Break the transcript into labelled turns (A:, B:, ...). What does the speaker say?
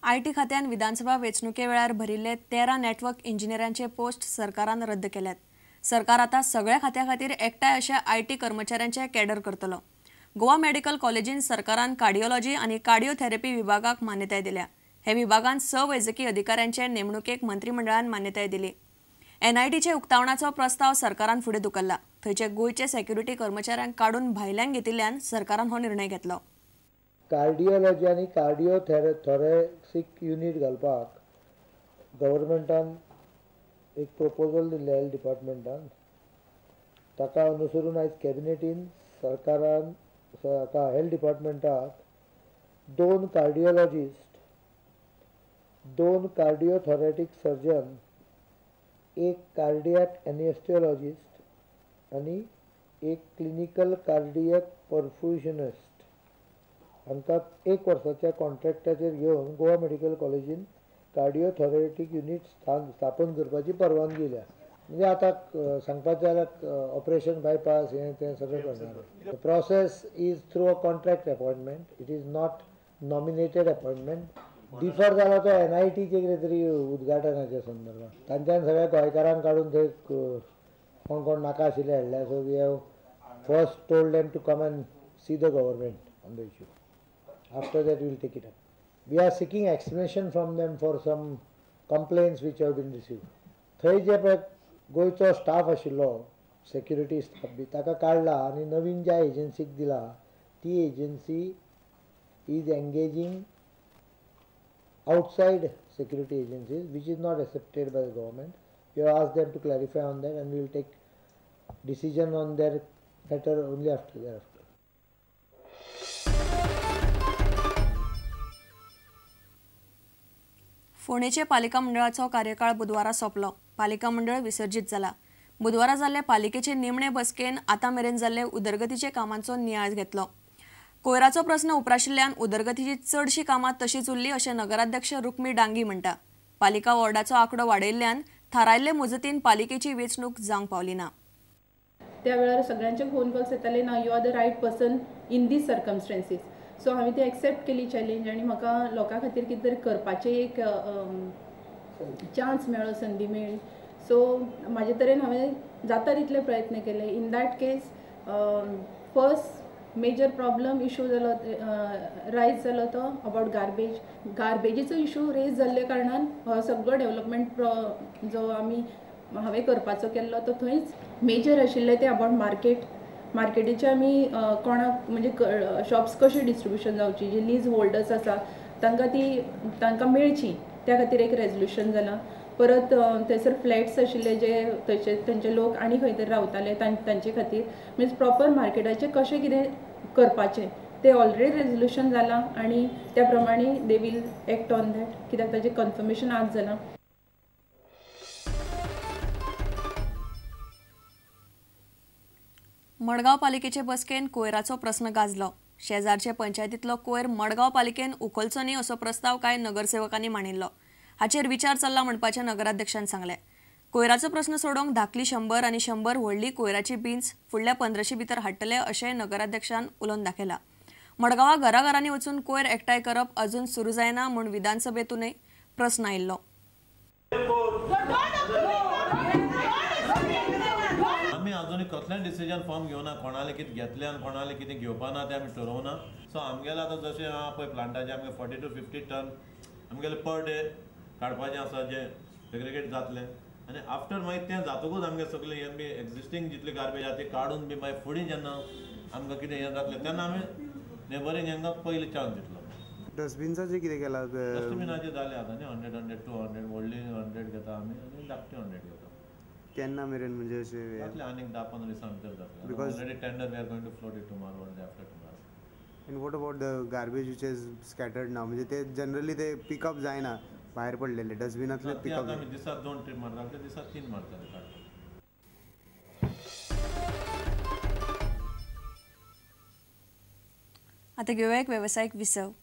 A: IT खात्यान विधानसभा वेंचणुके वेळार भरिल्ले 13 नेटवर्क इंजिनियरांचे पोस्ट सरकारान रद्द केल्यात। सरकार आता सगळ्या खात्या खातीर एकठांय अशा आयटी कर्मचाऱ्यांचे कॅडर करतलो। गोवा मेडिकल कॉलेजीन सरकारान कार्डिओलॉजी आणि कार्डिओथेरपी विभागाक मान्यताय दिल्या। हे विभागान 6 वैजकी अधिकाऱ्यांचे नेमणुकेक मंत्रिमंडळान मान्यताय दिली। एनआयटीचे उक्तावणाचो प्रस्ताव सरकारान फुडें धुकल्ला। थंयचे गोयचे सेक्युरिटी कर्मचाऱ्यांक काडून भायल्यान घेतिल्ल्यान सरकारान हो निर्णय घेतलो।
B: कार्डिओलॉजी आणि कार्डिओथोरेसिक युनिट घालपाक गव्हर्मेंटान एक प्रपोजल दिल्ले हेल्थ डिपार्टमेंटान। ताका अनुसरून आयज कॅबिनेटीन सरकारान हेल्थ डिपार्टमेंटाक 2 cardiologist, 2 cardiothoracic surgeon, 1 cardiac anaesthesiologist आणि 1 क्लिनिकल कार्डियक परफ्युजनिस्ट हांकां 1 वर्साच्या कॉन्ट्रॅक्टाचेर घेवन गोवा मेडिकल कॉलेजीन कार्डिओथोरेटिक युनिट स्थापन करपाची परवानगी दिल्या। म्हणजे आतां सांगपाचें जाल्यार ऑपरेशन बायपास हें तें सगळें करणार। The process is through a contract appointment, it is not nominated appointment. Defer जाला तो एनआयटीचे कितें तरी उद्घाटनाच्या संदर्भात तांच्यान सगळ्या गोंयकारांक काडून थंय कोण नाका आशिल्ले हाडल्या। So we have first told them to come and see the government on the issue. After that we will take it up. We are seeking explanation from them for some complaints which have been received. थंय जे पळय गोंयचो staff आशिल्लो security staff बी ताका काडला आनी नवीन ज्या एजन्सीक दिला ती agency is engaging outside security agencies which is not accepted by the government. We have asked them to clarify on that and we will take decision on their matter only after thereafter.
A: फोंडेचे पालिका मंडळाचो कार्यकाळ बुधवारा सोंपलो। पालिका मंडळ विसर्जित जाला। बुधवारा जाल्ले पालिकेचे निमणे बसकेन आतां मेरेन जाल्ले उदरगतीचे कामांचो नियाळ घेतलो। कोयराचो प्रस्न उपराशिल्ल्यान उदरगतीची चडशी कामां तशीच उरली अशें नगराध्यक्ष रुक्मी डांगी म्हणटा। पालिका वॉर्डाचो आंकडो वाडयिल्ल्यान थारायल्ले मुजतीन पालिकेची वेंचणूक जावंक पावली ना।
C: त्या वेळार सगळ्यांचे फोन कॉल्स येताले ना you are the right person in these circumstances. So हांवें ती एक्सेप्ट केली चॅलेंज आनी म्हाका लोकां खातीर कितें तरी करपाचें एक चान्स मेळ्ळो, संदी मेळ्ळी। सो म्हाजे तरेन हांवें जाता तितले प्रयत्न केले। In that case first major problem issue जालो रायज जालो तो अबावट गार्बेजीचो इशू रेज जाल्ले कारणान हो सगळो डेवलपमेंट जो हांवें करपाचो केल्लो तो थंयच मेजर आशिल्ले ते अबावट मार्केटीचे आमी कोणाक म्हणजे शॉप्स कशी डिस्ट्रिब्युशन जावची, जे लीज होल्डर्स आसा तांकां मेळची त्या खातीर एक रेजोल्युशन जालां। परत थंयसर फ्लॅट्स आशिल्ले जे थंयचे लोक आनी खंय तरी रावताले तांचे खातीर मिन्स प्रॉपर मार्केटाचें कशें कितें करपाचें ते ऑलरेडी रेजोल्युशन जालां आनी त्या प्रमाणे they will act on that, कित्याक ताचें कन्फर्मेशन आज जालां।
A: मडगांव पालिकेचे बसकेन कोयराचो प्रस्न गाजलो। शेजारचे पंचायतींतलो कोयर मडगांव पालिकेन उखलचो न्ही असो प्रस्ताव कांय नगरसेवकांनी मांडिल्लो। हाचेर विचार चल्ला म्हणपाचे नगराध्यक्षान सांगले। कोयराचो प्रस्न सोडोवंक धाकली 100 आनी 100 व्हडली कोयराची बिन्स फुडल्या 15 भितर हाडटले अशें नगराध्यक्षान उलोवन दाखयला। मडगांवां घराघरांनी वचून कोयर एकठांय करप अजून सुरू जायना म्हूण विधानसभेतूनय प्रस्न आयिल्लो।
D: अजून कसलें डिसिजन फॉर्म घेवना, कोणाले कितें घेतले आनी कोणाले कितें घेवपाना तें आमी ठरोवना। सो आमगेलें आतां जशें आहा पळय प्लांटाचें आमगे 40 to 50 टन आमगेलें पर डे काडपाचें आसा जें सेग्रिगेट जातलें आनी आफ्टर मागीर तें जातकूच आमगे सगळें हें बी एक्जिस्टींग जितली गार्बेज आहा ती काडून बी मागीर फुडें जेन्ना आमकां कितें हें जातलें तेन्ना आमी नेबरींग हांकां पयलीं चान्स दितलो।
E: डस्टबिन्साचें कितें केलां?
D: डस्टबिनाचें जालें आतां न्ही 100, 200 व्हडली 100 घेता आमी आनी धाकटी 100 घेता।
E: केन्ना मेरेन म्हणजे अशें
D: जातलें आनीक 10-15 दिसां भितर जातलें।
E: Because
D: already tender we are going to float it tomorrow or day after tomorrow.
E: And what about the garbage which is scattered now, म्हणजे ते जनरली ते पिकअप जायना भायर पडलेले डस्टबिनांतले पिकअप।
D: आमी दिसाक 2 ट्रीप मारता ते दिसाक 3 मारताले काडपाक।
A: आतां घेवया एक वेवसायीक विसव।